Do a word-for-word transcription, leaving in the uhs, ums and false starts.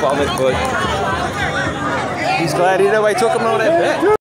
vomit, but he's glad either way took him on that bet.